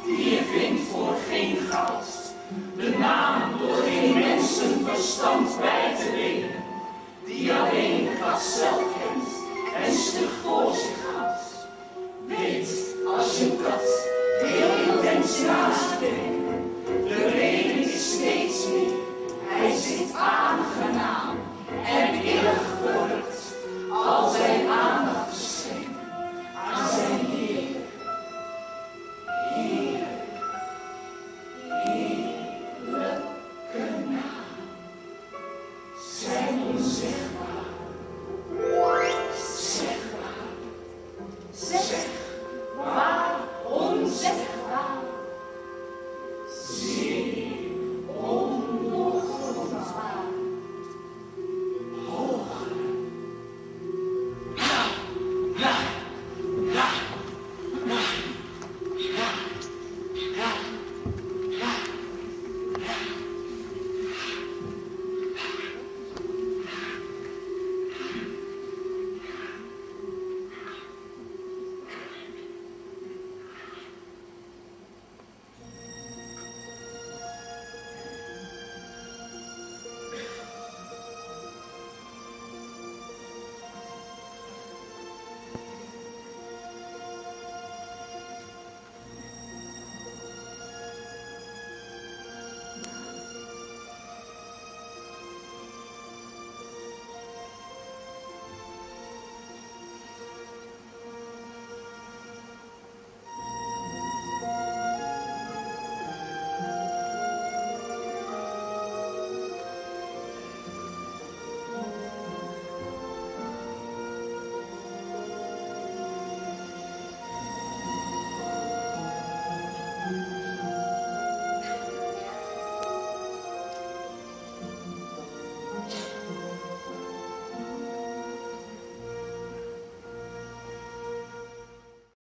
die je vindt voor geen goud, de naam door geen mensenverstand bij te benen, die alleen de kat zelf kent en stug voor zich houdt. Weet, als je een kat